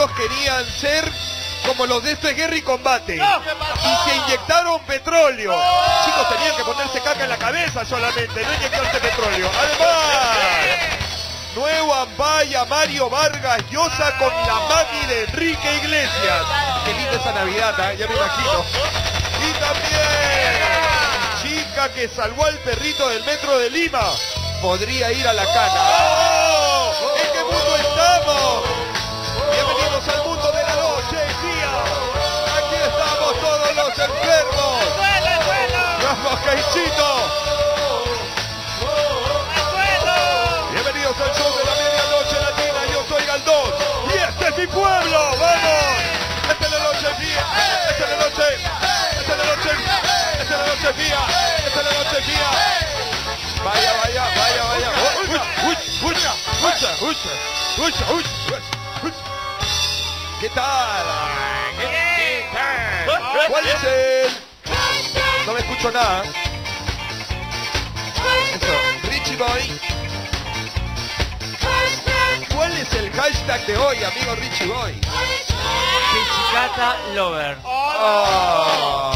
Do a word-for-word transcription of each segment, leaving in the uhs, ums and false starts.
ellos querían ser como los de Esto es Guerra y Combate. No, y se inyectaron petróleo. No. Chicos, tenían que ponerse caca en la cabeza solamente, no inyectarse petróleo. Además, nuevo Ambaya, Mario Vargas Llosa con la mami de Enrique Iglesias. Qué linda esa Navidad, ¿eh? Ya me imagino. Y también, chica que salvó al perrito del metro de Lima, podría ir a la cana. ¡Oh! ¿En qué mundo estamos? Bienvenidos al mundo de la noche, día. Aquí estamos todos los enfermos. ¡Vamos, Caichito! Bienvenidos al show de la medianoche latina. Yo soy Galdós y este es mi pueblo. ¡Vamos! Esta es la noche mía. Esta es la noche. Esta es la noche. Esta es la noche mía. Esta es la noche mía. Vaya, vaya, vaya, vaya. Uy, uy, uy, uy, uy, uy, uy. ¿Qué tal? ¿Qué tal? ¿Cuál es el? No me escucho nada. Eso, Richie Boy. ¿Cuál es el hashtag de hoy, amigo Richie Boy? Pichicata Lover. Oh,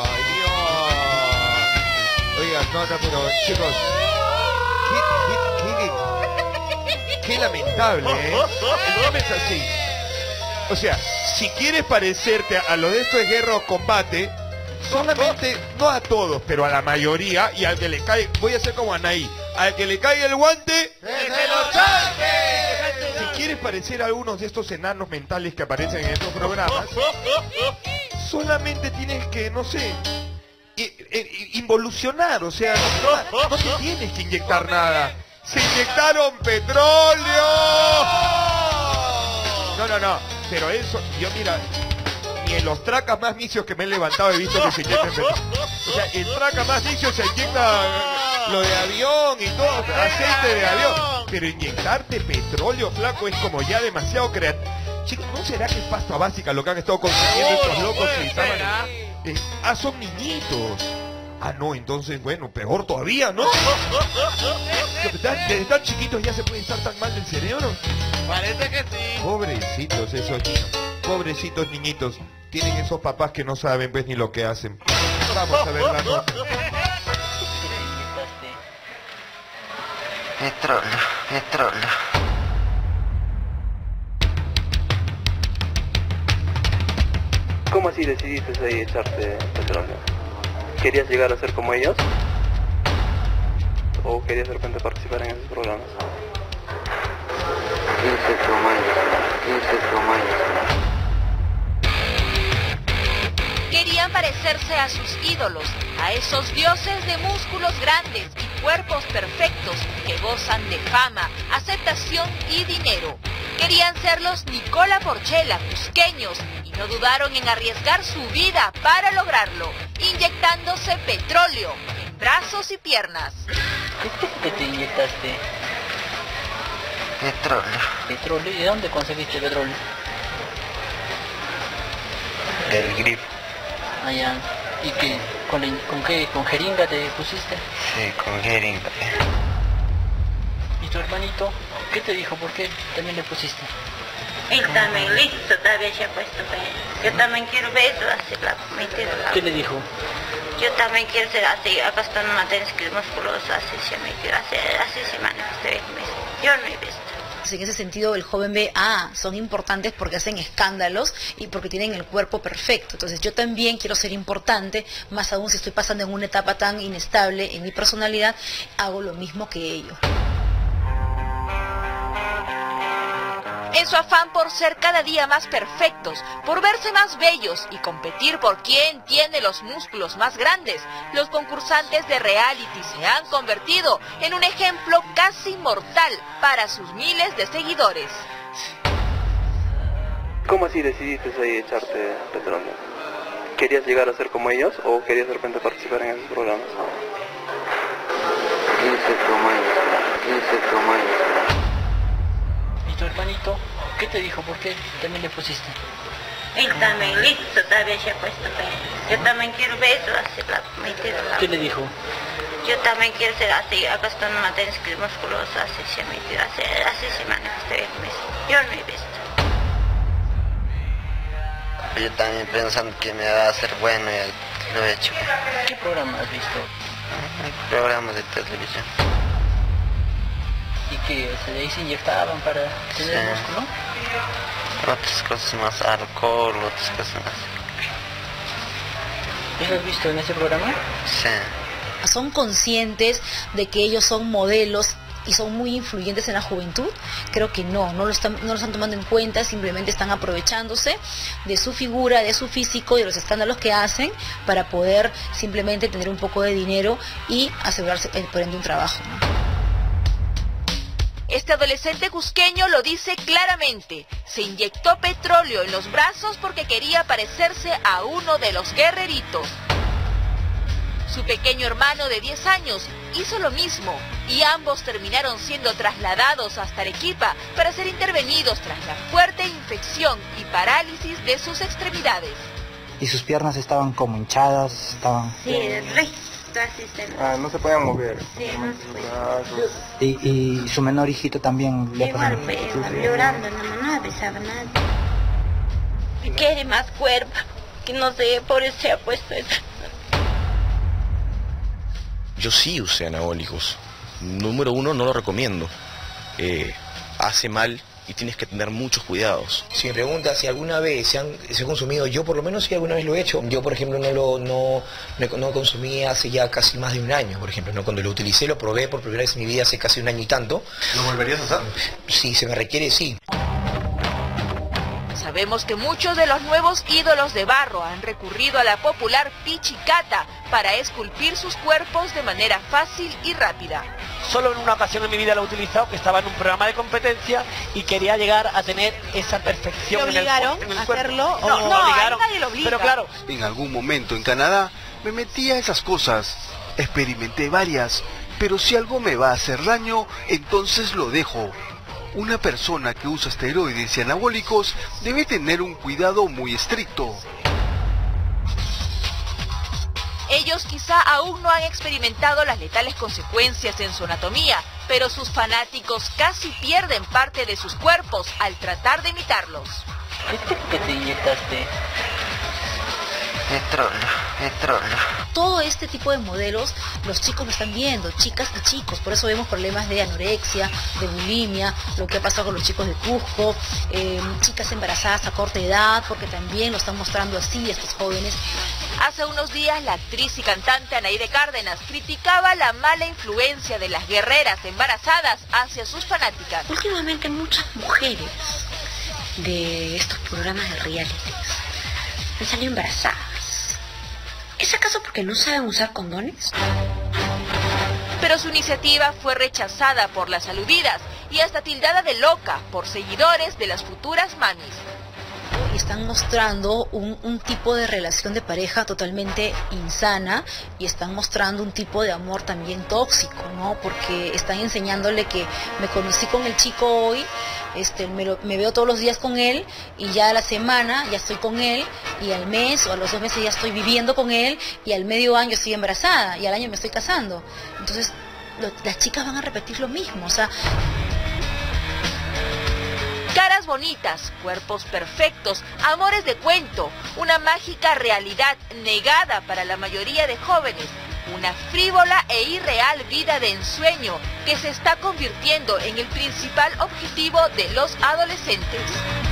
Dios. Oigan, no, no, pero chicos, qué, qué, qué, qué lamentable, ¿eh? El tema es así. O sea, si quieres parecerte a lo de Esto es Guerra o Combate, solamente, no a todos, pero a la mayoría, y al que le cae, voy a hacer como Anaí, al que le caiga el guante, ¡que se lo chanque! Si quieres parecer a algunos de estos enanos mentales que aparecen en estos programas, solamente tienes que, no sé, involucionar, o sea, no, no te tienes que inyectar nada. ¡Se inyectaron petróleo! No, no, no, pero eso, yo mira, ni en los tracas más vicios que me he levantado he visto que se inyecten petróleo. O sea, el traca más vicio se inyecta lo de avión y todo, aceite de avión. Pero inyectarte petróleo, flaco, es como ya demasiado creativo. Chicos, ¿no será que es pasta básica lo que han estado consumiendo estos locos que estaban? Eh, ah, son niñitos. Ah, no, entonces, bueno, peor todavía, ¿no? Desde tan chiquitos ya se puede estar tan mal del cerebro. Parece que sí. Pobrecitos esos niños. Pobrecitos niñitos. Tienen esos papás que no saben, pues, ni lo que hacen. Vamos a ver la nota. Petróleo, petróleo. ¿Cómo así decidiste ahí echarte petróleo? ¿Querías llegar a ser como ellos? ¿O querías de repente participar en esos programas? quince tomaños, quince tomaños. Querían parecerse a sus ídolos, a esos dioses de músculos grandes y cuerpos perfectos que gozan de fama, aceptación y dinero. Querían ser los Nicola Porchela, cusqueños, y no dudaron en arriesgar su vida para lograrlo, inyectándose petróleo en brazos y piernas. ¿Qué te inyectaste? Petróleo. ¿Petróleo? ¿Y de dónde conseguiste petróleo? Del grifo. Allá. ¿Y qué? ¿Con, la, ¿Con qué? ¿Con jeringa te pusiste? Sí, con jeringa. ¿Y tu hermanito? ¿Qué te dijo? ¿Por qué también le pusiste? Él también listo, todavía se ha puesto bien. Yo también quiero ver eso, así la mentira. La... ¿Qué le dijo? Yo también quiero ser así, acá están una tenis que es musculosa, así se me quiero hacer, así se manifiesta bien. Yo no he visto. En ese sentido el joven ve, ah, son importantes porque hacen escándalos y porque tienen el cuerpo perfecto. Entonces yo también quiero ser importante, más aún si estoy pasando en una etapa tan inestable en mi personalidad, hago lo mismo que ellos. En su afán por ser cada día más perfectos, por verse más bellos y competir por quién tiene los músculos más grandes, los concursantes de reality se han convertido en un ejemplo casi mortal para sus miles de seguidores. ¿Cómo así decidiste ahí echarte petróleo? ¿Querías llegar a ser como ellos o querías de repente participar en esos programas? quince tomaños, quince tomaños. ¿Y tu hermanito? ¿Qué te dijo? ¿Por qué también le pusiste? Él también listo, todavía se ha puesto bien. Yo también quiero ver eso, así la mentira. La... ¿Qué le dijo? Yo también quiero ser así, acá están una tenis que es musculosa, así se me quiero hacer, así se manifiesta bien. Yo no he visto. Yo también pensando que me va a hacer bueno y lo he hecho. ¿Qué programa has visto? Programas de televisión. ¿Y qué? O sea, de ahí se inyectaban para tener Sí. músculo. Otras cosas más, alcohol, otras cosas más. ¿Eso has visto en ese programa? Sí. ¿Son conscientes de que ellos son modelos y son muy influyentes en la juventud? Creo que no, no lo están, no lo están tomando en cuenta, simplemente están aprovechándose de su figura, de su físico, de los escándalos que hacen para poder simplemente tener un poco de dinero y asegurarse por ende un trabajo, ¿no? Este adolescente cusqueño lo dice claramente. Se inyectó petróleo en los brazos porque quería parecerse a uno de los guerreritos. Su pequeño hermano de diez años hizo lo mismo y ambos terminaron siendo trasladados hasta Arequipa para ser intervenidos tras la fuerte infección y parálisis de sus extremidades. Y sus piernas estaban como hinchadas, estaban... Sí, el resto así se... Ah, no se podían mover. Sí, no se puede. Y, y su menor hijito también le Igual pasó. fue llorando, no, no avisaba nada. Quiere más cuerpo, que no sé, por eso se ha puesto eso. Yo sí usé anabólicos. Número uno, no lo recomiendo. Eh, hace mal y tienes que tener muchos cuidados. Si me preguntas si alguna vez se han, se han consumido, yo por lo menos sí alguna vez lo he hecho. Yo, por ejemplo, no lo no, no, no consumí hace ya casi más de un año, por ejemplo. ¿no? Cuando lo utilicé, lo probé por primera vez en mi vida hace casi un año y tanto. ¿Lo volverías a hacer? Si se me requiere, sí. Sabemos que muchos de los nuevos ídolos de barro han recurrido a la popular pichicata para esculpir sus cuerpos de manera fácil y rápida. Solo en una ocasión en mi vida lo he utilizado, que estaba en un programa de competencia y quería llegar a tener esa perfección. ¿Te obligaron en el, en el a cuerpo. hacerlo? No, No, no, no, obligaron. a nadie lo obliga. Pero claro, En algún momento en Canadá me metí a esas cosas. Experimenté varias, pero si algo me va a hacer daño, entonces lo dejo. Una persona que usa esteroides y anabólicos debe tener un cuidado muy estricto. Ellos quizá aún no han experimentado las letales consecuencias en su anatomía, pero sus fanáticos casi pierden parte de sus cuerpos al tratar de imitarlos. ¿este que te inyectaste? Petróleo, petróleo. Todo este tipo de modelos los chicos lo están viendo, chicas y chicos, por eso vemos problemas de anorexia, de bulimia, lo que ha pasado con los chicos de Cusco, eh, chicas embarazadas a corta edad, porque también lo están mostrando así estos jóvenes. Hace unos días la actriz y cantante Anaide Cárdenas criticaba la mala influencia de las guerreras embarazadas hacia sus fanáticas. Últimamente muchas mujeres de estos programas de reality han salido embarazadas. ¿Es acaso porque no saben usar condones? Pero su iniciativa fue rechazada por las aludidas y hasta tildada de loca por seguidores de las futuras mamis. Y están mostrando un, un tipo de relación de pareja totalmente insana y están mostrando un tipo de amor también tóxico, ¿no? Porque están enseñándole que me conocí con el chico hoy, este, me, lo, me veo todos los días con él y ya a la semana ya estoy con él y al mes o a los dos meses ya estoy viviendo con él y al medio año estoy embarazada y al año me estoy casando. Entonces lo, las chicas van a repetir lo mismo, o sea... Caras bonitas, cuerpos perfectos, amores de cuento, una mágica realidad negada para la mayoría de jóvenes, una frívola e irreal vida de ensueño que se está convirtiendo en el principal objetivo de los adolescentes.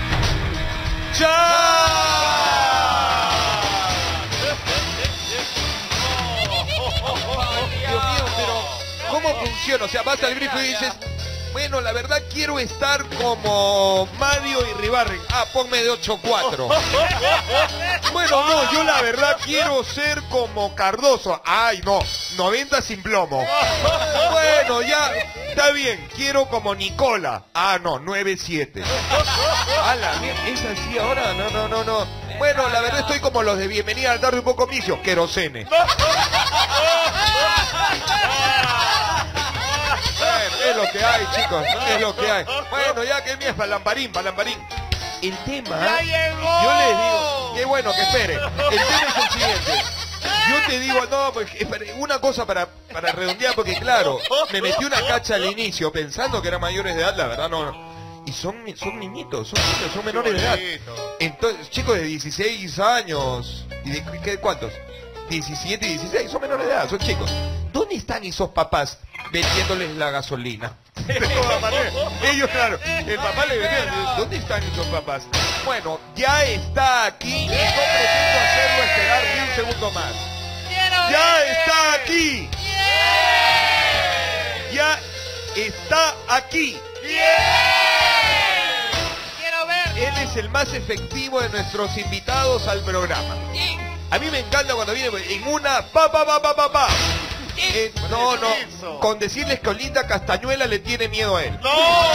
Dios mío, pero ¿cómo funciona? O sea, vas al grifo y dices... Bueno, la verdad quiero estar como Mario y Ribarren. Ah, ponme de ocho cuatro. Bueno, no, yo la verdad quiero ser como Cardoso. Ay, no, noventa sin plomo. Bueno, ya, está bien, quiero como Nicola. Ah, no, nueve siete. Ala, ¿es así ahora? No, no, no, no. Bueno, la verdad estoy como los de Bienvenida al Tarde un poco misio, querosene. Es lo que hay, chicos, es lo que hay. Bueno, ya que es palamparín, palamparín. El tema, yo les digo, qué bueno que espere. El tema es el siguiente. Yo te digo, no, pues, espere, una cosa para, para redondear, porque claro, me metí una cacha al inicio pensando que eran mayores de edad, la verdad no. Y son, son niñitos, son niños, son menores de edad. Entonces, chicos de dieciséis años. ¿Y de qué, cuántos? diecisiete y dieciséis, son menores de edad, son chicos. ¿Dónde están esos papás vendiéndoles la gasolina? De todas maneras. Ellos, claro, el papá le vendía. ¿Dónde están esos papás? Bueno, ya está aquí y no pretendo hacerlo esperar ni un segundo más. ¡Ya está aquí! ¡Ya está aquí! ¡Quiero ver! Él es el más efectivo de nuestros invitados al programa. A mí me encanta cuando viene en una pa pa pa pa pa pa. Eh, no, no, con decirles que Olinda Castañuela le tiene miedo a él. ¡No!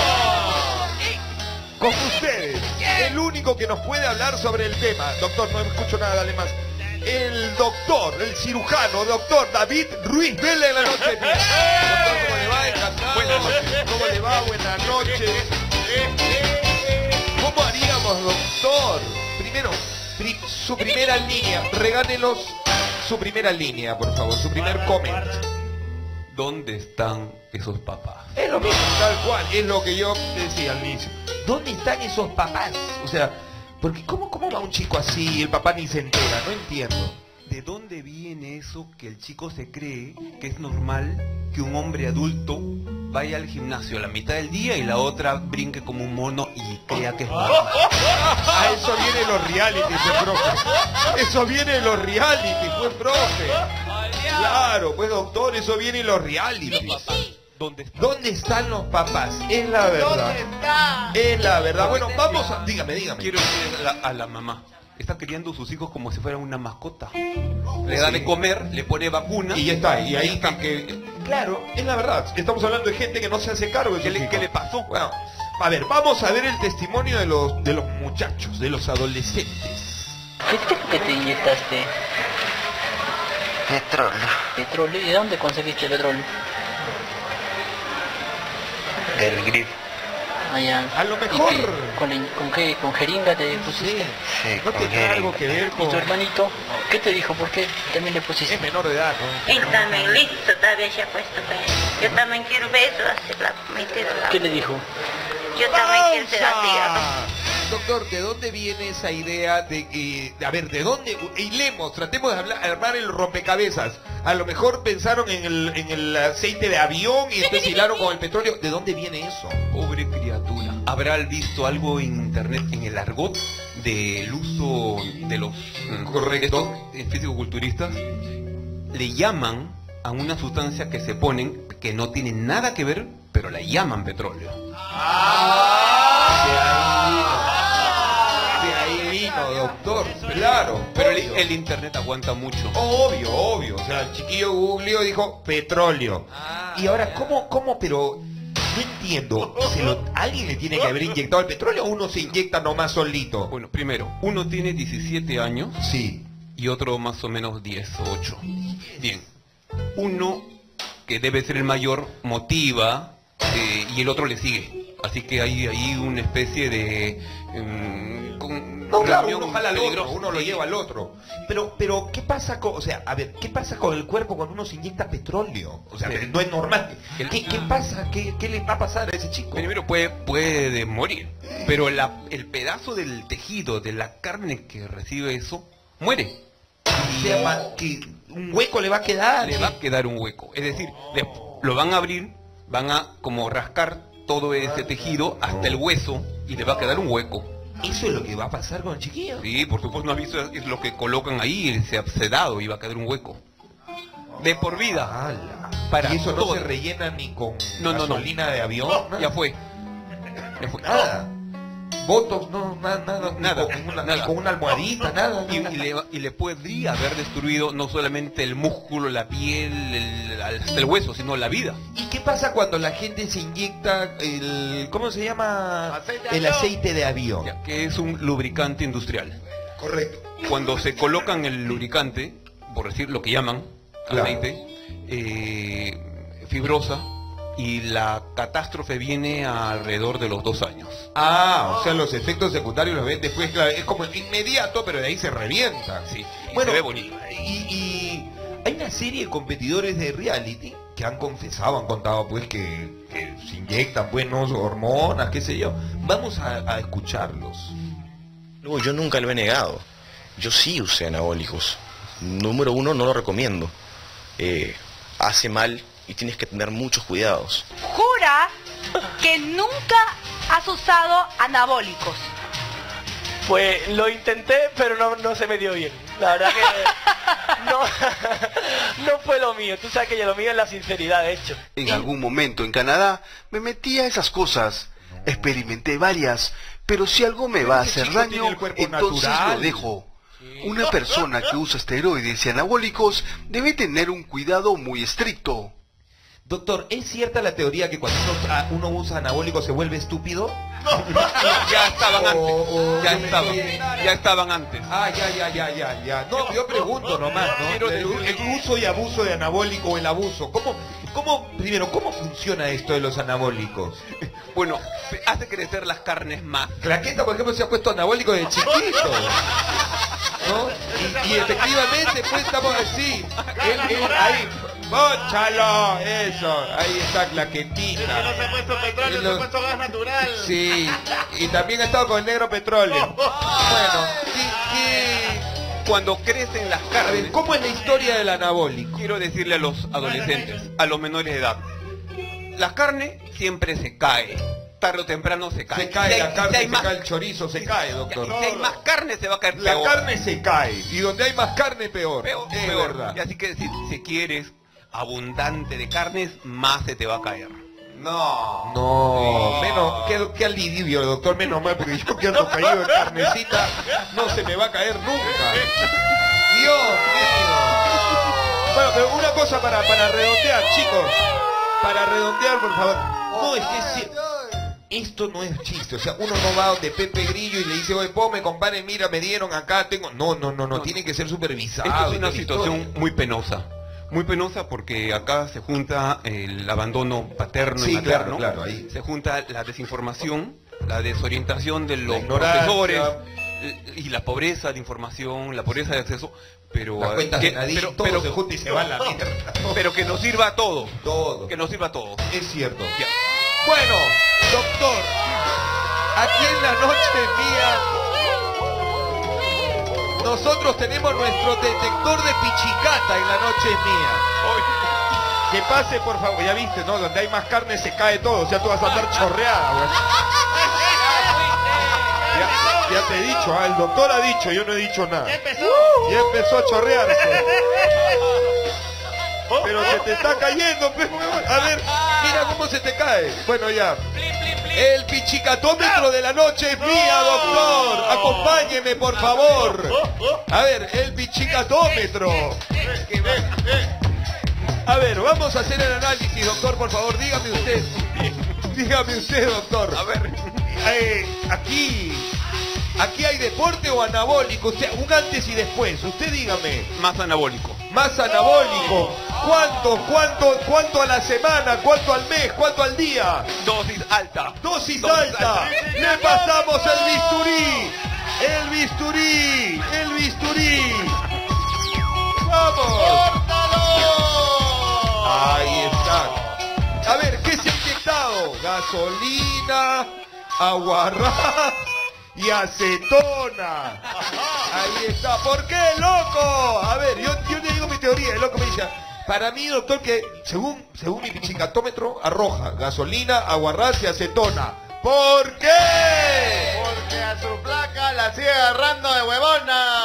Con ustedes, el único que nos puede hablar sobre el tema. Doctor, no escucho nada, dale más. El doctor, el cirujano, doctor David Ruiz Vela en la noche. Doctor, ¿cómo le va? Encantado. Buenas noches. ¿Cómo le va? Buenas noches. ¿Cómo haríamos, doctor? Primero, pri su primera línea. Regálenos su primera línea, por favor. Su primer comment. ¿Dónde están esos papás? Es lo mismo, tal cual. Es lo que yo decía al inicio. ¿Dónde están esos papás? O sea, porque ¿cómo, cómo va un chico así? El papá ni se entera. No entiendo. ¿De dónde viene eso que el chico se cree que es normal que un hombre adulto vaya al gimnasio a la mitad del día y la otra brinque como un mono y crea que es normal? A eso viene los reality, pues, profe. Eso viene de los reality, pues, profe. Claro, pues, doctor, eso viene de los reality. ¿Dónde están? ¿Dónde están los papás? Es la verdad. ¿Dónde está? Es la verdad. Bueno, vamos a... Dígame, dígame. Quiero decir a la, a la mamá. Está criando sus hijos como si fueran una mascota. Le da de comer, le pone vacuna. Y ya está. Y ahí está. Que, claro, es la verdad. Estamos hablando de gente que no se hace cargo de ¿Qué sus le, hijos. ¿Qué le pasó? Bueno, a ver, vamos a ver el testimonio de los, de los muchachos, de los adolescentes. ¿Qué te, qué te inyectaste? Petróleo. ¿Petróleo? ¿Y de dónde conseguiste el petróleo? Del grip. Allá. A lo mejor. ¿Y qué? ¿Con, la- con qué? ¿Con jeringa te pusiste? Sí, No con tiene algo jeringa. que ver ¿Y con... tu hermanito? ¿Qué te dijo? ¿Por qué también le pusiste? Es menor de edad, ¿no? Él también listo, todavía se ha puesto que yo también quiero ver eso, hacer la meter la... ¿Qué le dijo? Yo también quiero ser así. ¡Pausa! Doctor, ¿de dónde viene esa idea de que... A ver, ¿de dónde? Hilemos, tratemos de hablar, armar el rompecabezas. A lo mejor pensaron en el, en el aceite de avión y entonces hilaron con el petróleo. ¿De dónde viene eso? Pobre criatura. ¿Habrá visto algo en internet, en el argot del uso de los mm, Correcto. estos, eh, físico-culturistas? Le llaman a una sustancia que se ponen que no tiene nada que ver, pero la llaman petróleo. De ahí vino. De ahí vino, doctor. Claro. Pero el, obvio. el internet aguanta mucho. Obvio, obvio. O sea, el chiquillo googleó y dijo petróleo. Y ahora, ¿cómo, cómo? Pero no entiendo. ¿Se lo- ¿Alguien le tiene que haber inyectado el petróleo o uno se inyecta nomás solito? Bueno, primero, uno tiene diecisiete años Sí. y otro más o menos diez o ocho. Bien. Uno, que debe ser el mayor, motiva eh, y el otro le sigue. Así que hay ahí una especie de... mm, con- No, claro, reunión uno jala al otro, peligrosa. uno lo Sí. lleva al otro. Pero, pero, ¿qué pasa con, o sea, a ver, ¿qué pasa con el cuerpo cuando uno se inyecta petróleo? O sea, Sí. no es normal. El- ¿Qué, qué pasa? ¿Qué, ¿Qué le va a pasar a ese chico? Primero puede, puede morir, pero la- el pedazo del tejido, de la carne que recibe eso, muere. O sea, ma- que un hueco le va a quedar. Le va a quedar un hueco. Es decir, le- lo van a abrir, van a como rascar todo ese tejido hasta el hueso y le va a quedar un hueco. ¿Eso es lo que va a pasar con el chiquillo? Sí, por supuesto, no has visto, es lo que colocan ahí, se ha sedado y va a quedar un hueco. De por vida. ¡Hala! Para ¿Y eso no todo. se rellena ni con No, no, no. gasolina de avión? No, ya fue. Ya fue. Nada. Botox, no, nada, nada, ni Nada, con una, nada. ni con una almohadita, nada. Y, nada. y le, y le podría haber destruido no solamente el músculo, la piel, el, hasta el hueso, sino la vida. ¿Y qué pasa cuando la gente se inyecta el, ¿cómo se llama? Aceite de El avión. aceite de avión. Ya, que es un lubricante industrial. Correcto. Cuando se colocan el lubricante, por decir lo que llaman Claro. aceite, eh, fibrosa, y la catástrofe viene alrededor de los dos años. Ah, o sea, los efectos secundarios los ven después, claro, es como inmediato, pero de ahí se revienta. Sí, y Bueno, se ve bonito. Y, y hay una serie de competidores de reality que han confesado, han contado pues que, que se inyectan pues no hormonas, qué sé yo. Vamos a, a escucharlos. Luego, yo nunca lo he negado. Yo sí usé anabólicos. Número uno, no lo recomiendo. Eh, hace mal y tienes que tener muchos cuidados. Jura que nunca has usado anabólicos. Pues lo intenté, pero no, no se me dio bien. La verdad que no, no fue lo mío. Tú sabes que yo lo mío es la sinceridad, de hecho. En algún momento en Canadá me metí a esas cosas. Experimenté varias, pero si algo me va a hacer daño, entonces lo dejo. Una persona que usa esteroides y anabólicos debe tener un cuidado muy estricto. Doctor, ¿es cierta la teoría que cuando uno, ah, uno usa anabólicos se vuelve estúpido? Ya estaban antes, O- o ya yo me estaban, estoy- ya estaban antes. Ah, ya, ya, ya, ya, ya. No, yo pregunto nomás, ¿no? Quiero El, decir- el uso y abuso de anabólico o el abuso. ¿Cómo, cómo, primero, cómo funciona esto de los anabólicos? Bueno, hace crecer las carnes más. Claqueta, por ejemplo, se ha puesto anabólico de chiquito. ¿No? Y, y efectivamente, pues estamos así. Él, él, ahí, ¡bóchalo! Eso, ahí está Claquetita. No se ha puesto petróleo, Y se ha lo- puesto gas natural. Sí, y también ha estado con el negro petróleo. Bueno, ¿qué, qué? Cuando crecen las A carnes, ver, ¿cómo es la historia del anabólico? quiero decirle a los adolescentes, a los menores de edad, la carne siempre se cae, tarde o temprano se cae. Se cae Si hay- la si carne, hay se más- cae el chorizo, se cae, Si doctor. hay más carne se va a caer La peor. carne se cae, y donde hay más carne, peor. Peor, Es peor. verdad. Y así que si, si quieres abundante de carnes, más se te va a caer. No, no, menos, qué, qué alivio, doctor, menos mal, porque yo que ando caído de carnecita, no se me va a caer nunca. Dios mío. Bueno, pero una cosa para, para redondear, chicos, para redondear, por favor. No, es que si- esto no es chiste, o sea, uno no va donde Pepe Grillo y le dice, oye, me compadre, mira, me dieron acá, tengo... No, no, no, no, tiene que ser supervisado. Esto es una esta situación historia. muy penosa. Muy penosa porque acá se junta el abandono paterno Sí, y materno. claro, claro, ahí. Se junta la desinformación, la desorientación de los ignorancia. profesores y la pobreza de información, la pobreza de acceso, pero Las eh, cuentas que, de Nadine, pero, todo pero- se junta y se va a la mierda. pero que nos sirva a todos. Todo. Que nos sirva a todos. Es cierto. Ya. Bueno, doctor, aquí en la noche mía, nosotros tenemos nuestro detector de pichicata en la noche mía. Que pase, por favor. Ya viste, ¿no? Donde hay más carne se cae todo. O sea, tú vas a andar chorreada, güey. Ya, ya te he dicho, ah, el doctor ha dicho, yo no he dicho nada. Ya empezó. Ya empezó a chorrearse. Pero se te está cayendo, pues, huevón. A ver, mira cómo se te cae. Bueno, ya. El pichicatómetro de la noche es mía, doctor. Acompáñeme, por favor. A ver, el pichicatómetro. A ver, vamos a hacer el análisis, doctor, por favor. Dígame usted. Dígame usted, doctor. A ver. Eh, aquí, aquí hay deporte o anabólico, o sea, un antes y después. Usted dígame. Más anabólico. Más anabólico. ¿Cuánto, cuánto, cuánto a la semana? ¿Cuánto al mes? ¿Cuánto al día? Dosis alta. Dosis, Dosis alta. alta. Le pasamos el bisturí. El bisturí. El bisturí. ¡Vamos! Ahí está. A ver, ¿qué se ha inyectado? Gasolina, aguarrás y acetona. Ahí está. ¿Por qué, loco? A ver, yo, yo te digo mi teoría. El loco me dice, para mí, doctor, que según, según mi pichicatómetro, arroja gasolina, aguarrás y acetona. ¿Por qué? Porque a su placa la sigue agarrando de huevona.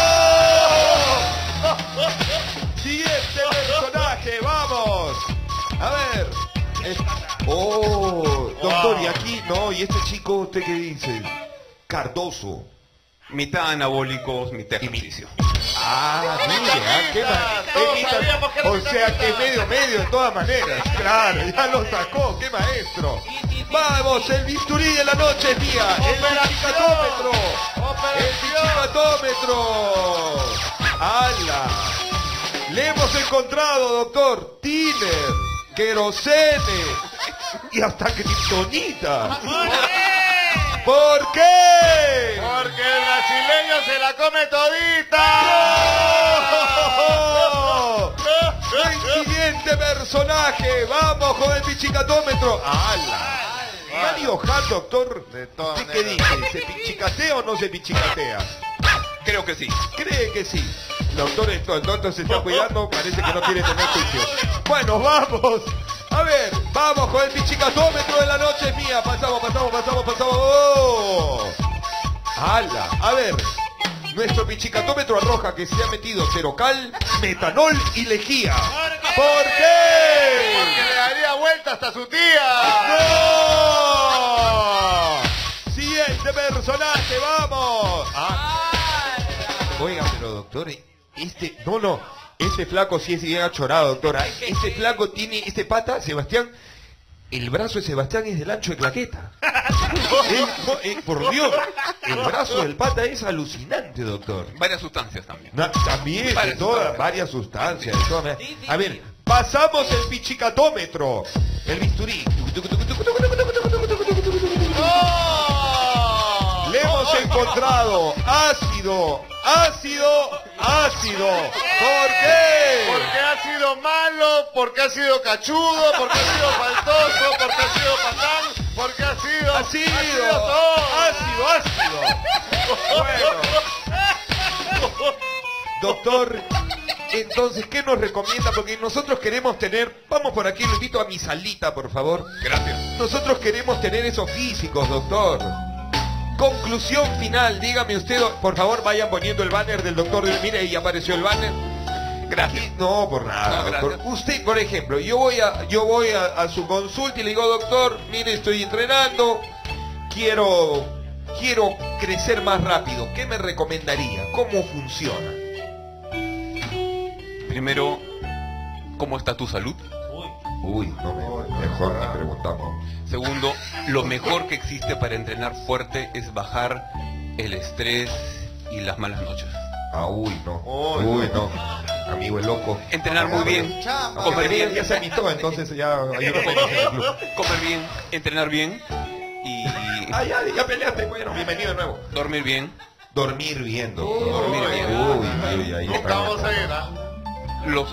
¡No! Siguiente personaje, vamos. A ver. Es- Oh, doctor, y aquí, no, y este chico, ¿usted qué dice? Cardoso. Mitad anabólicos, mitad ejercicio. Ah, mire, ah, qué ma- Todos eh, mitad- sabíamos que era O mitad, sea mitad. que medio, medio, de todas maneras. Claro, ya lo sacó, qué maestro. Vamos, el bisturí de la noche es mía. El pichicatómetro. El pichicatómetro. ¡Hala! Le hemos encontrado, doctor, tiner, querosene y hasta kriptonita. ¿Por qué? Porque el brasileño se la come todita. ¡No! Coincidente Siguiente personaje. Vamos con el pichicatómetro. ¡Hala! Mario Hart, doctor. ¿Usted qué dice? ¿Se pichicatea o no se pichicatea? Creo que sí. ¿Cree que sí? Doctor, el doctor se está cuidando, parece que no quiere tener juicio. Bueno, vamos. A ver, vamos con el pichicatómetro de la noche mía. Pasamos, pasamos, pasamos, pasamos. ¡Oh! ¡Hala! A ver, nuestro pichicatómetro arroja que se ha metido cerocal, metanol y lejía. ¿Por qué? Porque le daría vuelta hasta su tía. ¡No! Siguiente personaje, vamos. Ah. Oiga, pero doctor, este... No, no, este flaco sí es bien achorado, doctora. Este flaco tiene, este pata, Sebastián, el brazo de Sebastián es del ancho de claqueta. Eh, no, eh, por Dios, el brazo del pata es alucinante, doctor. Varias sustancias también. Na, también, Varias de todas, sustancias. varias sustancias. De todas maneras. A ver, pasamos el pichicatómetro. El bisturí. Le hemos encontrado ácido, ácido, ácido. ¿Por qué? Porque ha sido malo, porque ha sido cachudo, porque ha sido faltoso, porque ha sido patán, porque ha sido... Ha sido, ha sido todo. ácido, ácido. Bueno. Doctor, entonces, ¿qué nos recomienda? Porque nosotros queremos tener... Vamos por aquí, le invito a mi salita, por favor. Gracias. Nosotros queremos tener esos físicos, doctor. Conclusión final, dígame usted, por favor, vayan poniendo el banner del doctor. Mire, ahí apareció el banner. Gracias. No, por nada, No, doctor. gracias. Usted, por ejemplo, yo voy a yo voy a, a su consulta y le digo, doctor, mire, estoy entrenando, quiero quiero crecer más rápido. ¿Qué me recomendaría? ¿Cómo funciona? Primero, ¿cómo está tu salud? Uy, no me, mejor ni preguntamos. Segundo, lo mejor que existe para entrenar fuerte es bajar el estrés y las malas noches. Ah, uy, no. Uy, no. Amigo el loco. Entrenar muy bien, Comer bien, ya se mitó, entonces ya hay unos menos en el club. comer bien, entrenar bien y Ah, ya, ya peleaste, bueno, bienvenido de nuevo. dormir bien. Dormir bien, doctor. Dormir bien. Uy, uy, ahí Nunca vamos a ir, ¿ah? Los...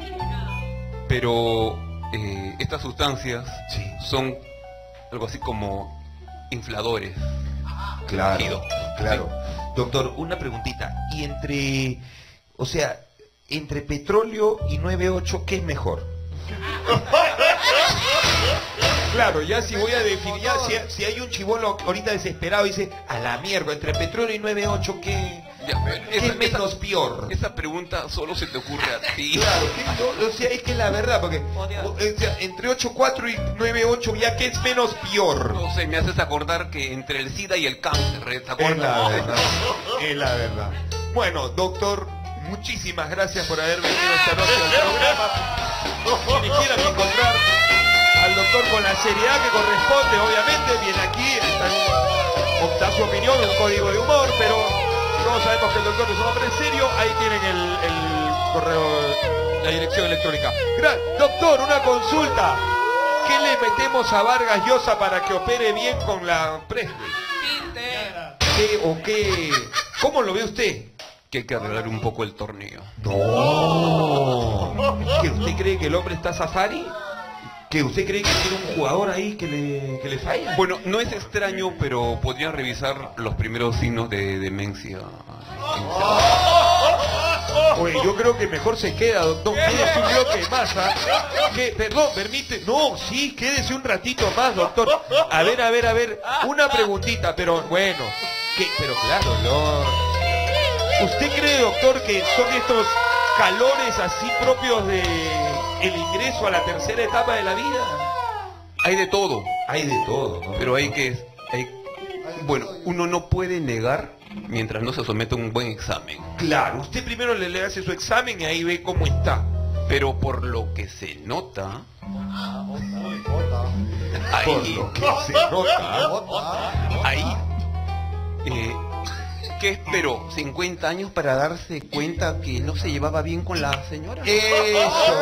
Pero eh, estas sustancias son algo así como infladores. Claro, Tejido. claro. Doctor, una preguntita. Y entre, o sea, entre petróleo y nueve ocho, ¿qué es mejor? Claro, ya si voy a definir, ya si, si hay un chibolo ahorita desesperado y dice, a la mierda, entre petróleo y nueve ocho, ¿qué, Ya, ¿qué es menos peor? Esa pregunta solo se te ocurre a ti. Claro, que no, o sea, es que la verdad, porque o sea, entre ocho cuatro y nueve ocho, ya que es menos peor. No sé, me haces acordar que entre el SIDA y el cáncer, ¿te acuerdas? Es la verdad, es la verdad. Bueno, doctor, muchísimas gracias por haber venido esta noche al programa. Quienes quieran encontrar al doctor con la seriedad que corresponde, obviamente, viene aquí, está en, da su opinión, un código de humor, pero todos sabemos que el doctor es un hombre serio. Ahí tienen el, el correo, la dirección electrónica. Gra- doctor, una consulta. ¿Qué le metemos a Vargas Llosa para que opere bien con la Presley? ¿Qué o qué? ¿Cómo lo ve usted? Que hay que arreglar un poco el tornillo. No. ¿Que usted cree que el hombre está safari? ¿Que usted cree que tiene un jugador ahí que le, que le falla? Bueno, no es extraño, pero podrían revisar los primeros signos de demencia. Oye, yo creo que mejor se queda, doctor. Quédese un bloque más, ¿ah? ¿Qué? Perdón, permite. No, sí, quédese un ratito más, doctor. A ver, a ver, a ver. Una preguntita, pero bueno. ¿Qué? Pero claro, no. ¿Usted cree, doctor, que son estos calores así propios de el ingreso a la tercera etapa de la vida? Hay de todo. Hay de todo, ¿no? Pero hay que... Hay, bueno, uno no puede negar mientras no se somete a un buen examen. Claro, usted primero le, le hace su examen y ahí ve cómo está. Pero por lo que se nota... Por Ahí, lo que se nota. ahí... Eh, ¿Qué esperó? ¿cincuenta años para darse cuenta que no se llevaba bien con la señora? Eso.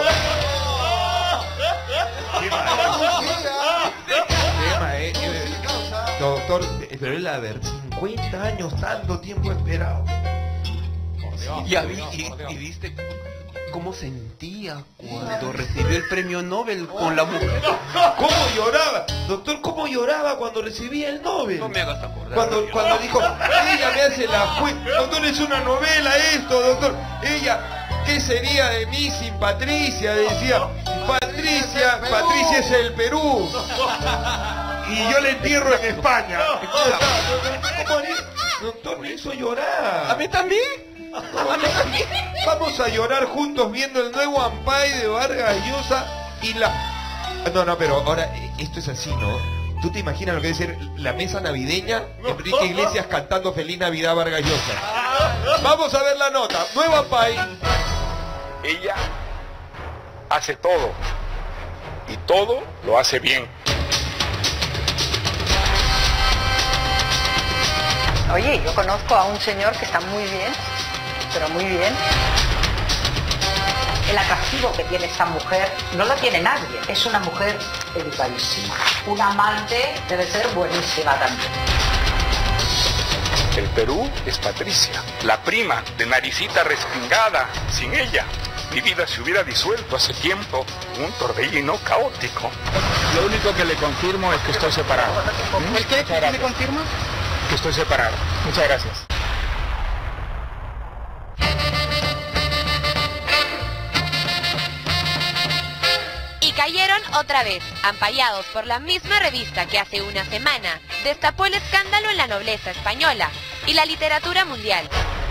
Qué maravilla. Qué ma- eh, eh, Doctor, eh, pero es la verdad, cincuenta años, tanto tiempo esperado. Ya vi, y, y viste cómo sentía cuando recibió el premio Nobel con la mujer. ¿Cómo lloraba? Doctor, ¿cómo lloraba cuando recibía el Nobel? No me hagas acordar. Cuando, cuando dijo, ella me hace la juez. Doctor, es una novela esto, doctor. Ella, ¿qué sería de mí sin Patricia? Decía, Patricia, Patricia es el Perú. Y yo le entierro en España. ¿Cómo haría? Doctor, me hizo llorar. ¿A mí también? ¿A mí también? Vamos a llorar juntos viendo el nuevo Ampay de Vargas Llosa y la... No, no, pero ahora, esto es así, ¿no? ¿Tú te imaginas lo que debe ser la mesa navideña? Enrique Iglesias cantando Feliz Navidad Vargas Llosa. Vamos a ver la nota. Nuevo Ampay. Ella hace todo. Y todo lo hace bien. Oye, yo conozco a un señor que está muy bien, pero muy bien. El atractivo que tiene esta mujer no lo tiene nadie. Es una mujer educadísima. Una amante debe ser buenísima también. El Perú es Patricia, la prima de naricita respingada. Sin ella, mi vida se hubiera disuelto hace tiempo, un torbellino caótico. Lo único que le confirmo es que estoy separado. ¿El qué? ¿Qué me confirma? Que estoy separado. Muchas gracias. Y cayeron otra vez, ampallados por la misma revista que hace una semana destapó el escándalo en la nobleza española y la literatura mundial.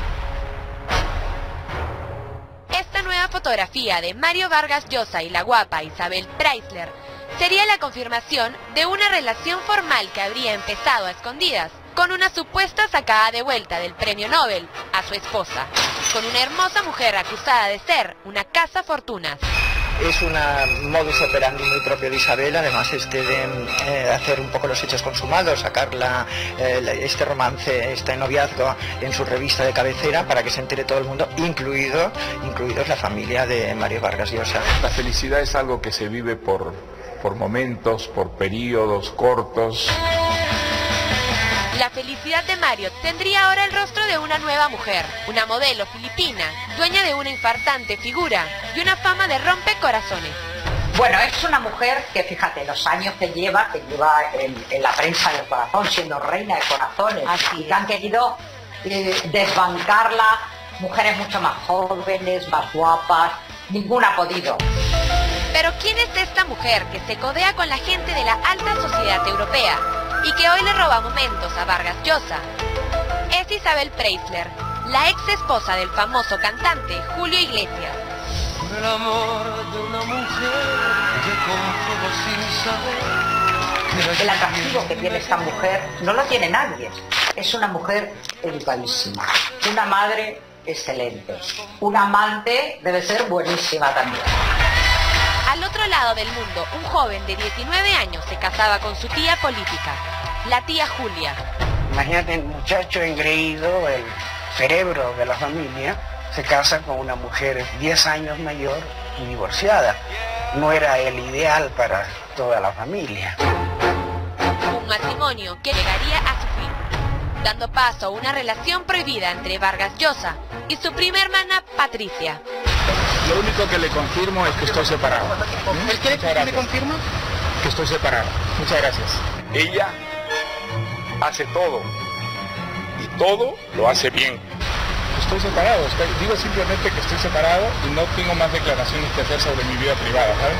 Esta nueva fotografía de Mario Vargas Llosa y la guapa Isabel Preisler sería la confirmación de una relación formal que habría empezado a escondidas con una supuesta sacada de vuelta del premio Nobel a su esposa, con una hermosa mujer acusada de ser una cazafortunas. Es una modus operandi muy propio de Isabel, además este de eh, hacer un poco los hechos consumados, sacar la, eh, este romance, este noviazgo en su revista de cabecera para que se entere todo el mundo, incluido, incluidos la familia de Mario Vargas Llosa. La felicidad es algo que se vive por, por momentos, por periodos cortos. La felicidad de Mario tendría ahora el rostro de una nueva mujer, una modelo filipina, dueña de una infartante figura y una fama de rompecorazones. Bueno, es una mujer que, fíjate, los años que lleva, que lleva en, en la prensa del corazón, siendo reina de corazones, así que han querido eh, desbancarla, mujeres mucho más jóvenes, más guapas, ninguna ha podido. Pero ¿quién es esta mujer que se codea con la gente de la alta sociedad europea y que hoy le roba momentos a Vargas Llosa? Es Isabel Preisler, la ex esposa del famoso cantante Julio Iglesias. El amor de una mujer que compruebo sin saber. El atractivo que tiene esta mujer no lo tiene nadie. Es una mujer educadísima, una madre excelente, una amante debe ser buenísima también. Al otro lado del mundo, un joven de diecinueve años se casaba con su tía política, la tía Julia. Imagínate, el muchacho engreído, el cerebro de la familia, se casa con una mujer diez años mayor y divorciada. No era el ideal para toda la familia. Un matrimonio que llegaría a su fin, dando paso a una relación prohibida entre Vargas Llosa y su prima hermana Patricia. Lo único que le confirmo es que estoy separado. ¿El qué? ¿Qué me confirma? Que estoy separado. Muchas gracias. Ella hace todo. Y todo lo hace bien. Estoy separado. Estoy, digo simplemente que estoy separado y no tengo más declaraciones que hacer sobre mi vida privada, ¿sabes?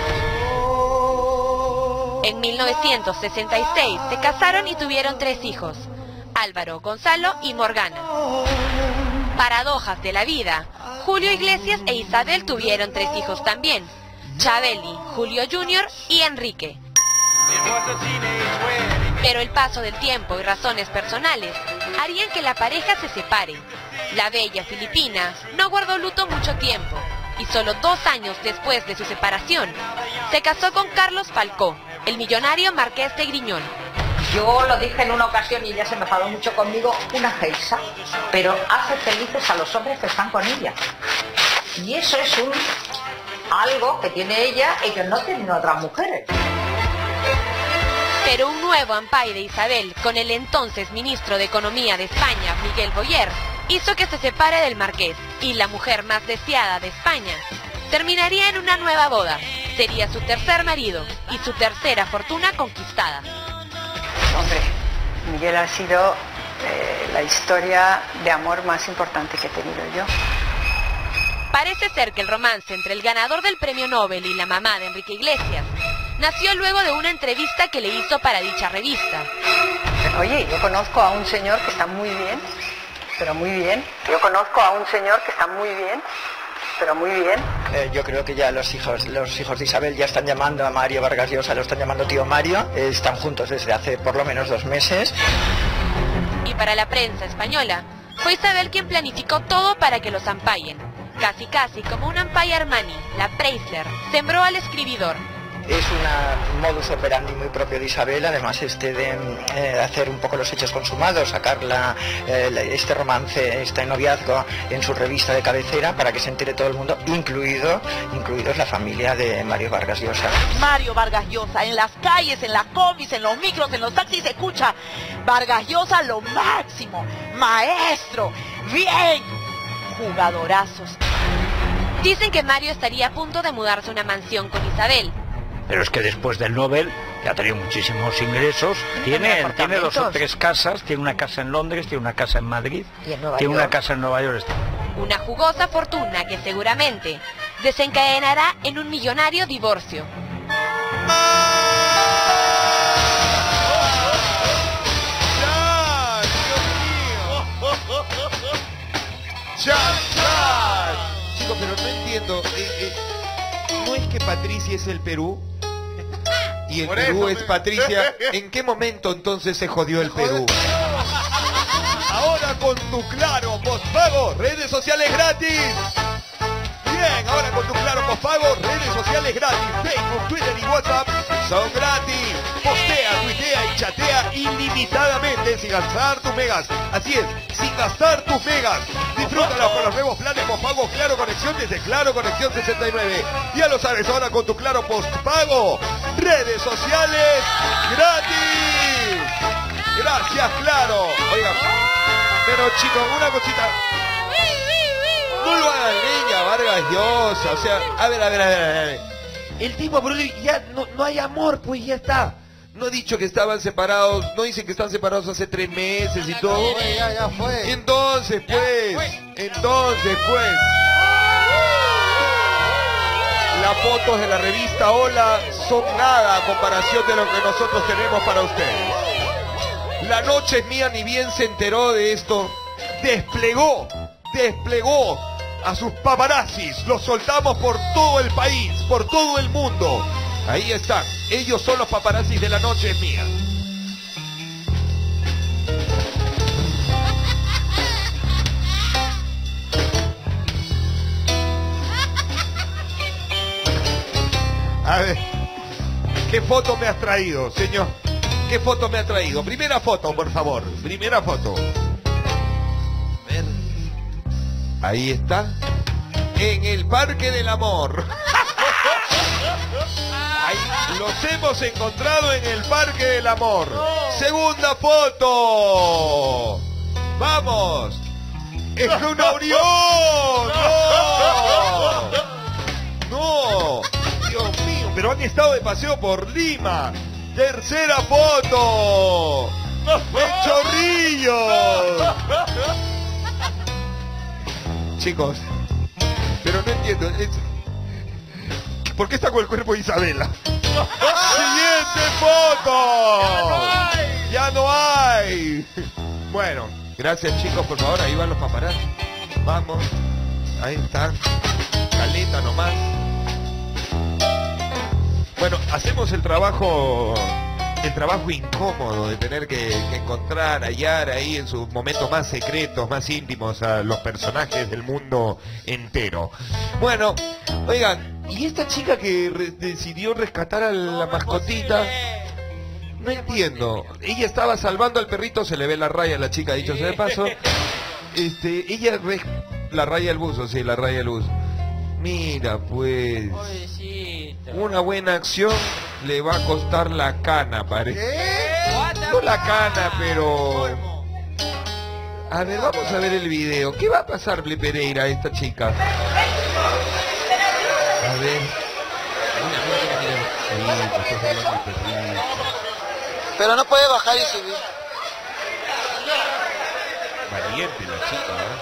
En mil novecientos sesenta y seis se casaron y tuvieron tres hijos, Álvaro, Gonzalo y Morgana. Paradojas de la vida, Julio Iglesias e Isabel tuvieron tres hijos también, Chabeli, Julio junior y Enrique. Pero el paso del tiempo y razones personales harían que la pareja se separe. La bella filipina no guardó luto mucho tiempo y solo dos años después de su separación se casó con Carlos Falcó, el millonario marqués de Griñón. Yo lo dije en una ocasión y ella se me enfadó mucho conmigo, una geisa, pero hace felices a los hombres que están con ella. Y eso es un algo que tiene ella y que no tienen otras mujeres. Pero un nuevo ampay de Isabel con el entonces ministro de Economía de España, Miguel Boyer, hizo que se separe del marqués y la mujer más deseada de España terminaría en una nueva boda. Sería su tercer marido y su tercera fortuna conquistada. Hombre, Miguel ha sido eh, la historia de amor más importante que he tenido yo. Parece ser que el romance entre el ganador del premio Nobel y la mamá de Enrique Iglesias nació luego de una entrevista que le hizo para dicha revista. Oye, yo conozco a un señor que está muy bien, pero muy bien. Yo conozco a un señor que está muy bien, pero muy bien. Eh, yo creo que ya los hijos, los hijos de Isabel ya están llamando a Mario Vargas Llosa, lo están llamando tío Mario. Eh, están juntos desde hace por lo menos dos meses. Y para la prensa española, fue Isabel quien planificó todo para que los ampallen. Casi casi como un ampay Armani, la Preisler sembró al escribidor. Es un modus operandi muy propio de Isabel, además este de eh, hacer un poco los hechos consumados, sacar la, eh, este romance, este noviazgo en su revista de cabecera para que se entere todo el mundo, incluido, incluidos la familia de Mario Vargas Llosa. Mario Vargas Llosa, en las calles, en las combis, en los micros, en los taxis se escucha Vargas Llosa lo máximo, maestro, bien, jugadorazos. Dicen que Mario estaría a punto de mudarse a una mansión con Isabel. Pero es que después del Nobel ya ha tenido muchísimos ingresos. Tiene, tiene dos o tres casas, tiene una casa en Londres, tiene una casa en Madrid, ¿Y en Nueva tiene York? una casa en Nueva York. Una jugosa fortuna que seguramente desencadenará en un millonario divorcio. ¡Chan, chan! Chicos, pero no entiendo. Eh, eh, ¿No es que Patricia es el Perú? Y el Por Perú eso, es Patricia. ¿En qué momento entonces se jodió el Perú? Ahora con tu Claro postpago, redes sociales gratis. Bien, ahora con tu Claro postpago, redes sociales gratis. Facebook, Twitter y WhatsApp son gratis. Postea, tuitea y chatea ilimitadamente sin gastar tus megas. Así es, sin gastar tus megas. Disfrútalo con los nuevos planes postpago Claro Conexión desde Claro Conexión sesenta y nueve. Ya lo sabes, ahora con tu Claro postpago, redes sociales gratis. Gracias, Claro. Oigan, pero chicos, una cosita. No lo hagan leña, Vargas Llosa. O sea, a ver, a ver, a ver, a ver. El tipo, pero ya no, no hay amor, pues ya está. No ha dicho que estaban separados, no dicen que están separados hace tres meses y todo. Ya, ya fue. Entonces, pues, entonces, pues. Las fotos de la revista Hola son nada a comparación de lo que nosotros tenemos para ustedes. La Noche es Mía ni bien se enteró de esto, desplegó, desplegó a sus paparazzis, los soltamos por todo el país, por todo el mundo. Ahí están, ellos son los paparazzis de La Noche es Mía. A ver, ¿qué foto me has traído, señor? ¿Qué foto me ha traído? Primera foto, por favor, primera foto. A ver. Ahí está. En el Parque del Amor. Ahí los hemos encontrado en el Parque del Amor. Segunda foto. Vamos. Es una unión. No. No. Dios mío, pero han estado de paseo por Lima. Tercera foto. ¡En Chorrillos! Chicos, pero no entiendo. Es... ¿Por qué está con el cuerpo de Isabela? ¡Siguiente foto! ¡Ya no hay! Bueno, gracias chicos, por favor, ahí van los paparazzi. Vamos, ahí están. Caleta nomás. Bueno, hacemos el trabajo, el trabajo incómodo de tener que, que encontrar, hallar ahí en sus momentos más secretos, más íntimos a los personajes del mundo entero. Bueno, oigan, ¿y esta chica que re- decidió rescatar a la mascotita? No entiendo. Ella estaba salvando al perrito, se le ve la raya a la chica, dicho sea de paso. Este, ella res- la raya el buzo, sí, la raya el buzo. Mira, pues, una buena acción le va a costar la cana, parece. No la cana, pero... A ver, vamos a ver el video. ¿Qué va a pasarle Pereira a esta chica? ver. Una máquina, mira. Sí, me estás hablando de perrito. Pero no puede bajar y subir. Valiente la chica, ¿eh?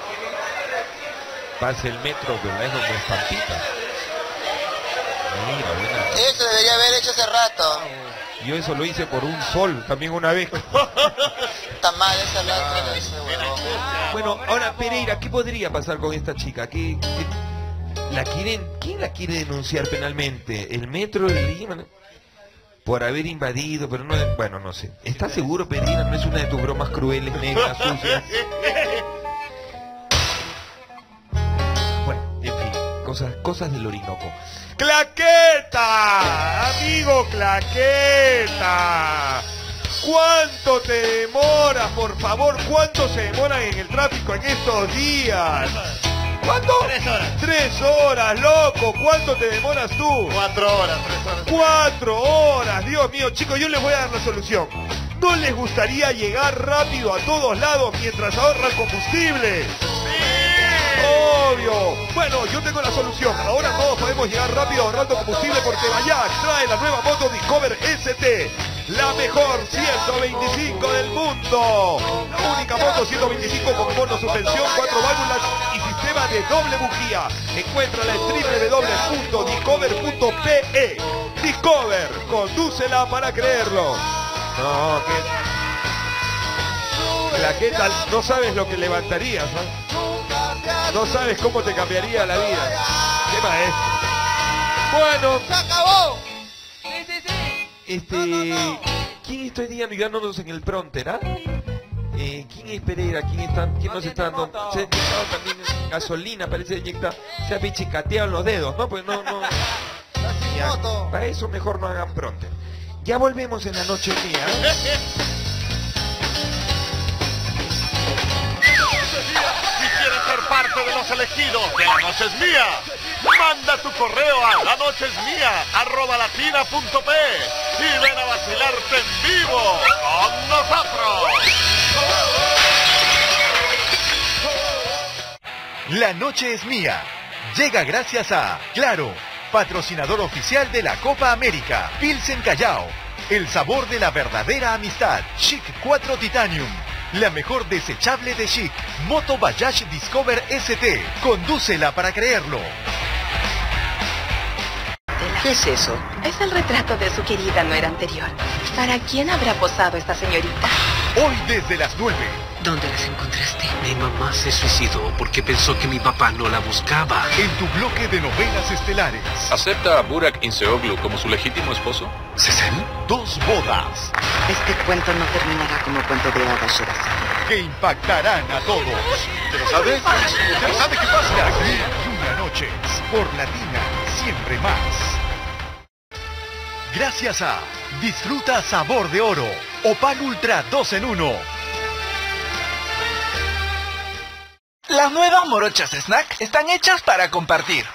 Pasa el metro, pero la es como estampita. Mira, buena. Eso debería haber hecho hace rato. Yo eso lo hice por un sol, también una vez. Está mal esa lata. Bueno, ahora Pereira, ¿qué podría pasar con esta chica? ¿Qué, qué- la quieren, ¿Quién la quiere denunciar penalmente? ¿El metro de Lima? Por haber invadido, pero no... Bueno, no sé. ¿Estás seguro, Pereira? ¿No es una de tus bromas crueles, negras, sucias? Bueno, en fin, cosas, cosas del Orinoco. ¡Claqueta! Amigo Claqueta. ¿Cuánto te demoras, por favor? ¿Cuánto se demoran en el tráfico en estos días? ¿Cuánto? Tres horas. Tres horas, loco. ¿Cuánto te demoras tú? Cuatro horas, tres horas. Cuatro horas. Dios mío, chicos, yo les voy a dar la solución. ¿No les gustaría llegar rápido a todos lados mientras ahorran combustible? Obvio. Bueno, yo tengo la solución. Ahora todos podemos llegar rápido ahorrando combustible porque Bayak trae la nueva moto Discover S T. La mejor ciento veinticinco del mundo. La única moto ciento veinticinco con mono suspensión, cuatro válvulas y sistema de doble bujía. Encuéntrala en doble u doble u doble u punto discover punto pe e. Discover, condúcela para creerlo. No, que... Claqueta, no sabes lo que levantarías, ¿no? No sabes cómo te cambiaría la vida. ¿Qué maestro? Bueno. ¡Se acabó! Sí, sí, sí. Este... ¿Quién está hoy día mirándonos en el pronter, ah? Eh, ¿Quién es Pereira? ¿Quién, está, quién nos está dando? Se ha inyectado también gasolina, parece inyecta. Se ha pichicateado en los dedos, ¿no? Pues no, no... Ya, para eso mejor no hagan pronter. Ya volvemos en la noche mía. Si quieres ser parte de los elegidos de La Noche es Mía, manda tu correo a la noche es mía arroba latina punto pe y ven a vacilarte en vivo con nosotros. La Noche es Mía. Llega gracias a Claro, patrocinador oficial de la Copa América. Pilsen Callao, el sabor de la verdadera amistad. Chic cuatro Titanium, la mejor desechable de Chic. Moto Bayash Discover S T. Condúcela para creerlo. ¿Qué es eso? Es el retrato de su querida nuera anterior. ¿Para quién habrá posado esta señorita? Hoy desde las nueve. ¿Dónde las encontraste? Mi mamá se suicidó porque pensó que mi papá no la buscaba. En tu bloque de novelas estelares. ¿Acepta a Burak Inseoglu como su legítimo esposo? ¿Sesen? Dos bodas. Este cuento no terminará como cuento de hadas Sherazade. Que impactarán a todos. ¿Te lo sabes? ¿Te lo sabes qué pasa? Las mil y una noches. Por Latina, siempre más. Gracias a Disfruta Sabor de Oro. Opal Ultra dos en uno. Las nuevas morochas snack están hechas para compartir.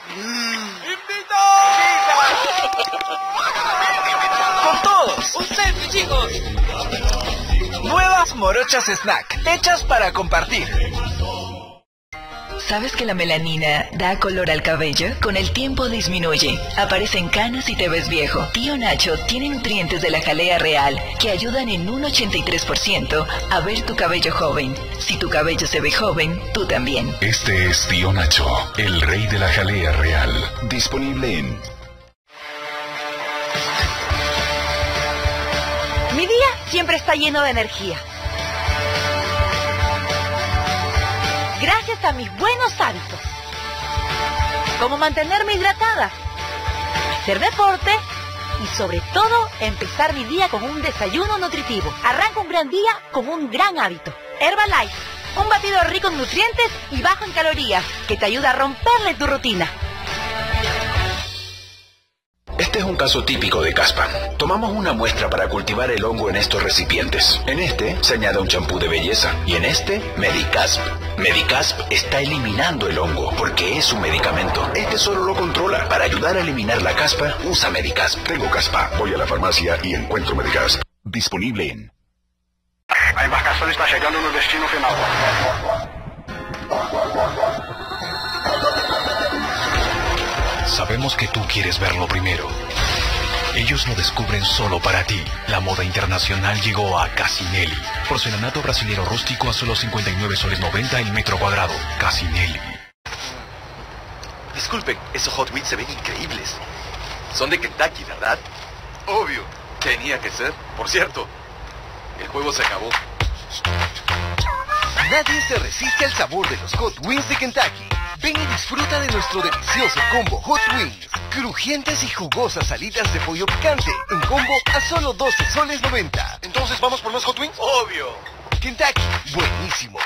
Con todos. ¡Ustedes, chicos! Nuevas morochas snack hechas para compartir. ¿Sabes que la melanina da color al cabello? Con el tiempo disminuye, aparecen canas y te ves viejo. Tío Nacho tiene nutrientes de la jalea real que ayudan en un ochenta y tres por ciento a ver tu cabello joven. Si tu cabello se ve joven, tú también. Este es Tío Nacho, el rey de la jalea real. Disponible en... Mi día siempre está lleno de energía. Gracias a mis buenos hábitos, como mantenerme hidratada, hacer deporte y sobre todo empezar mi día con un desayuno nutritivo. Arranca un gran día con un gran hábito. Herbalife, un batido rico en nutrientes y bajo en calorías que te ayuda a romperle tu rutina. Este es un caso típico de caspa. Tomamos una muestra para cultivar el hongo en estos recipientes. En este se añade un champú de belleza y en este, Medicasp. Medicasp está eliminando el hongo porque es un medicamento. Este solo lo controla. Para ayudar a eliminar la caspa, usa Medicasp. Tengo caspa. Voy a la farmacia y encuentro Medicasp. Disponible en... A embarcación está llegando no destino final. sabemos que tú quieres verlo primero. Ellos lo descubren solo para ti. La moda internacional llegó a Casinelli. Porcelanato brasilero rústico a solo cincuenta y nueve soles noventa el metro cuadrado. Casinelli. Disculpen, esos Hot Wheels se ven increíbles. Son de Kentucky, ¿verdad? Obvio. Tenía que ser. Por cierto, el juego se acabó. Nadie se resiste al sabor de los Hot Wings de Kentucky. Ven y disfruta de nuestro delicioso combo Hot Wings. Crujientes y jugosas salitas de pollo picante en combo a solo doce soles noventa. Entonces, ¿vamos por más Hot Wings? Obvio. Kentucky, buenísimo.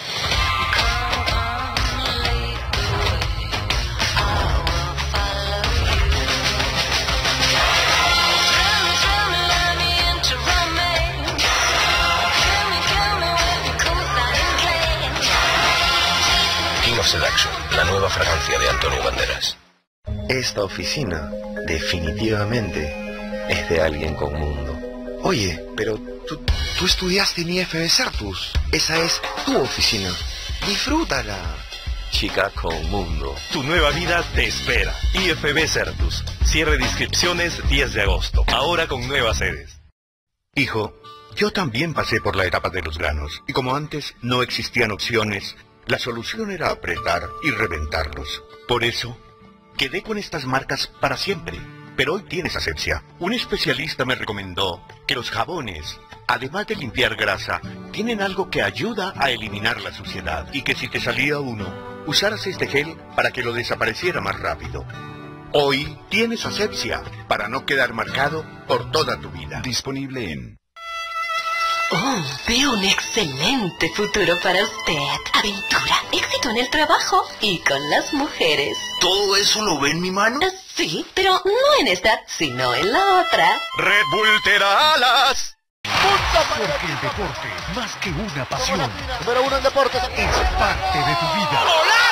King of Seduction, la nueva fragancia de Antonio Banderas. Esta oficina definitivamente es de alguien con mundo. Oye, pero tú, tú estudiaste en I F B Certus. Esa es tu oficina. Disfrútala. Chica con mundo. Tu nueva vida te espera. I F B Certus. Cierre de inscripciones diez de agosto. Ahora con nuevas sedes. Hijo, yo también pasé por la etapa de los granos. Y como antes no existían opciones, la solución era apretar y reventarlos. Por eso, quedé con estas marcas para siempre. Pero hoy tienes asepsia. Un especialista me recomendó que los jabones, además de limpiar grasa, tienen algo que ayuda a eliminar la suciedad. Y que si te salía uno, usaras este gel para que lo desapareciera más rápido. Hoy tienes asepsia para no quedar marcado por toda tu vida. Disponible en... Oh, veo un excelente futuro para usted. Aventura, éxito en el trabajo y con las mujeres. ¿Todo eso lo ve en mi mano? Uh, sí, pero no en esta, sino en la otra. Red Bull te da alas. Porque el deporte, más que una pasión, Número uno en deportes. es parte de tu vida.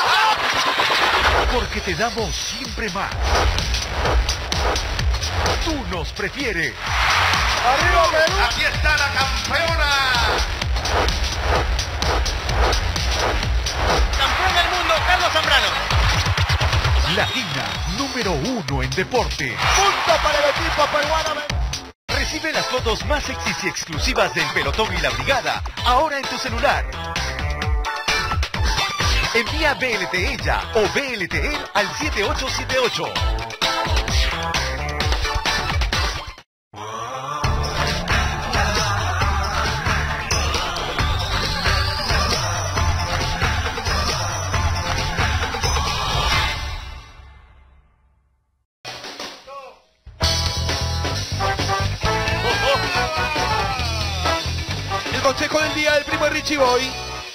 Porque te damos siempre más. Tú nos prefieres. ¡Arriba, Perú! ¡Aquí está la campeona! ¡Campeón del mundo, Carlos Zambrano! Latina, número uno en deporte. ¡Punto para el equipo peruano! Recibe las fotos más sexys y exclusivas del pelotón y la brigada, ahora en tu celular. Envía B L T ella o B L T él al siete ocho siete ocho. El consejo del día del primo Richie Boy.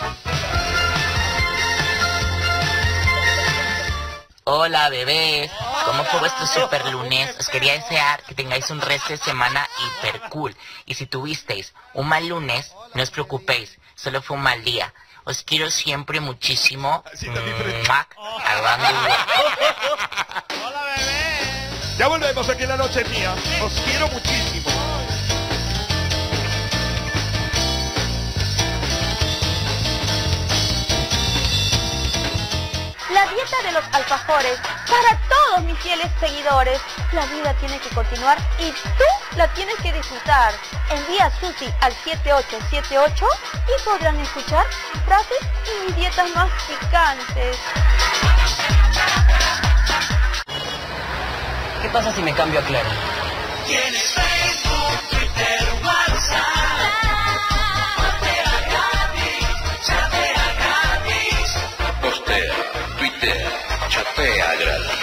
Hola bebés, ¿cómo fue vuestro super lunes? Os quería desear que tengáis un resto de semana hiper cool. Y si tuvisteis un mal lunes, no os preocupéis, solo fue un mal día. Os quiero siempre muchísimo. Mac, Hola bebé. Ya volvemos aquí en La Noche es Mía. Os quiero muchísimo. La dieta de los alfajores, para todos mis fieles seguidores. La vida tiene que continuar y tú la tienes que disfrutar. Envía Susi al siete ocho siete ocho y podrán escuchar frases y mis dietas más picantes. ¿Qué pasa si me cambio a Claro? Tienes Facebook, Twitter, WhatsApp. Chatea gratis, chatea gratis. Postea, Twitter, chatea gratis.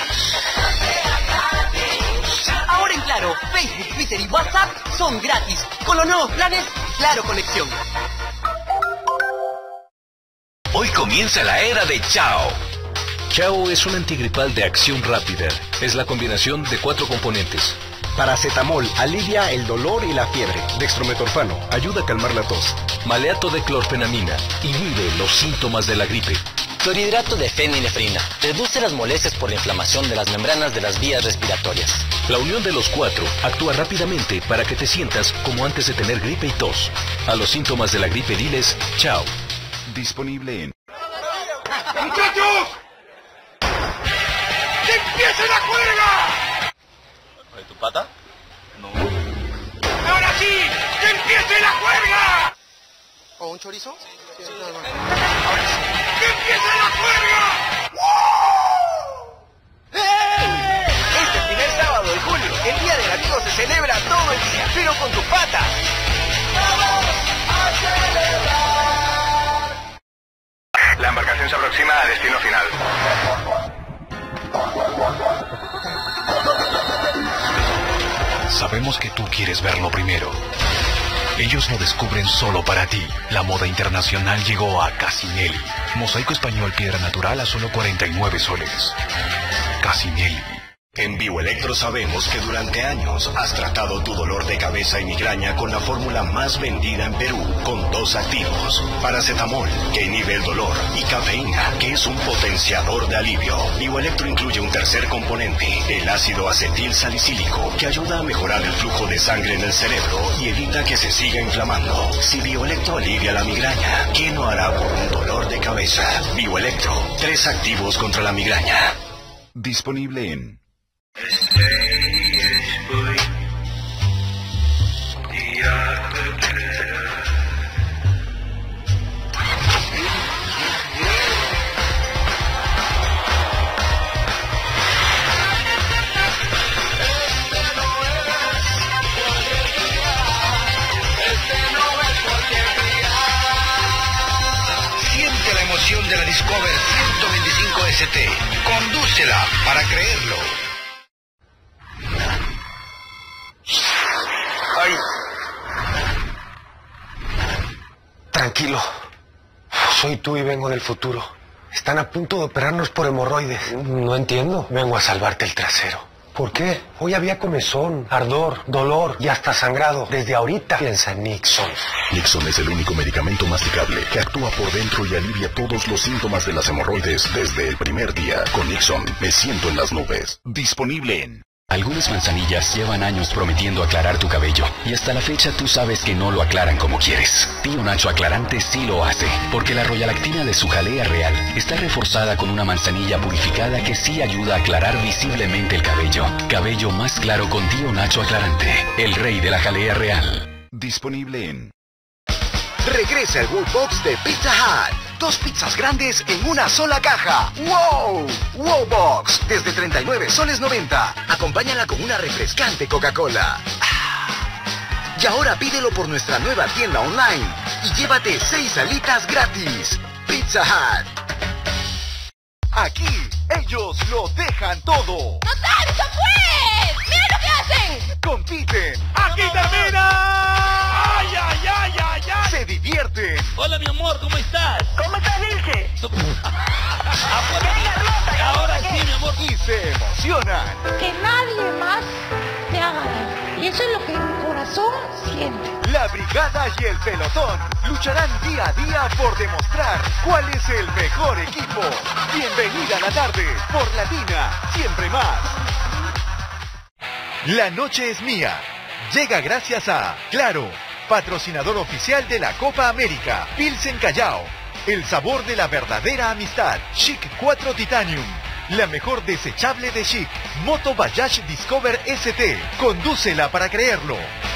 Ahora en Claro, Facebook, Twitter y WhatsApp son gratis. Con los nuevos planes, Claro Conexión. Hoy comienza la era de Chao. Chao es un antigripal de acción rápida. Es la combinación de cuatro componentes. Paracetamol alivia el dolor y la fiebre. Dextrometorfano ayuda a calmar la tos. Maleato de clorfenamina inhibe los síntomas de la gripe. Clorhidrato de fenilefrina reduce las molestias por la inflamación de las membranas de las vías respiratorias. La unión de los cuatro actúa rápidamente para que te sientas como antes de tener gripe y tos. A los síntomas de la gripe diles Chao. Disponible en... ¡Muchachos! ¡Que empiece la juerga! ¿De tu pata? No. ¡Ahora sí! ¡Que empiece la juerga! ¿O un chorizo? Sí, sí, no, no. ¡Ahora sí! ¡Que empiece la juerga! Este primer sábado de julio, el Día del Amigo se celebra todo el día, pero con tus patas. ¡Vamos a celebrar! La embarcación se aproxima a destino final. Sabemos que tú quieres verlo primero. Ellos lo descubren solo para ti. La moda internacional llegó a Casinelli. Mosaico español piedra natural a solo cuarenta y nueve soles. Casinelli. En Bioelectro sabemos que durante años has tratado tu dolor de cabeza y migraña con la fórmula más vendida en Perú, con dos activos: paracetamol, que inhibe el dolor, y cafeína, que es un potenciador de alivio. Bioelectro incluye un tercer componente, el ácido acetil salicílico, que ayuda a mejorar el flujo de sangre en el cerebro y evita que se siga inflamando. Si Bioelectro alivia la migraña, ¿qué no hará por un dolor de cabeza? Bioelectro, tres activos contra la migraña. Disponible en Siente la emoción de la Discover ciento veinticinco S T. Condúcela para creerlo. Ay. Tranquilo. Soy tú y vengo del futuro. Están a punto de operarnos por hemorroides. No entiendo. Vengo a salvarte el trasero. ¿Por qué? Hoy había comezón, ardor, dolor y hasta sangrado. Desde ahorita piensa en Nixon. Nixon es el único medicamento masticable que actúa por dentro y alivia todos los síntomas de las hemorroides desde el primer día. Con Nixon me siento en las nubes. Disponible en... Algunas manzanillas llevan años prometiendo aclarar tu cabello y hasta la fecha tú sabes que no lo aclaran como quieres. Tío Nacho Aclarante sí lo hace, porque la royalactina de su jalea real está reforzada con una manzanilla purificada que sí ayuda a aclarar visiblemente el cabello. Cabello más claro con Tío Nacho Aclarante, el rey de la jalea real. Disponible en... Regresa el World Box de Pizza Hut. Dos pizzas grandes en una sola caja. ¡Wow! ¡Wow Box! Desde treinta y nueve soles noventa. Acompáñala con una refrescante Coca-Cola. Y ahora pídelo por nuestra nueva tienda online y llévate seis alitas gratis. Pizza Hut. Aquí, ellos lo dejan todo. ¡No tanto, pues! ¡Mira lo que hacen! Compiten. ¡Aquí termina! ¡Ay, ay, ay, ay, ay! Se divierten. Hola, mi amor, ¿cómo estás? ¿Cómo estás, Vilche? Ahora sí, mi amor. Y se emocionan. Que nadie más te haga daño. Y eso es lo que mi corazón siente. La brigada y el pelotón lucharán día a día por demostrar cuál es el mejor equipo. Bienvenida a la tarde por Latina, siempre más. La noche es mía. Llega gracias a Claro, patrocinador oficial de la Copa América. Pilsen Callao, el sabor de la verdadera amistad. Chic cuatro Titanium, la mejor desechable de Chic. Moto Bajaaj Discover S T, condúcela para creerlo.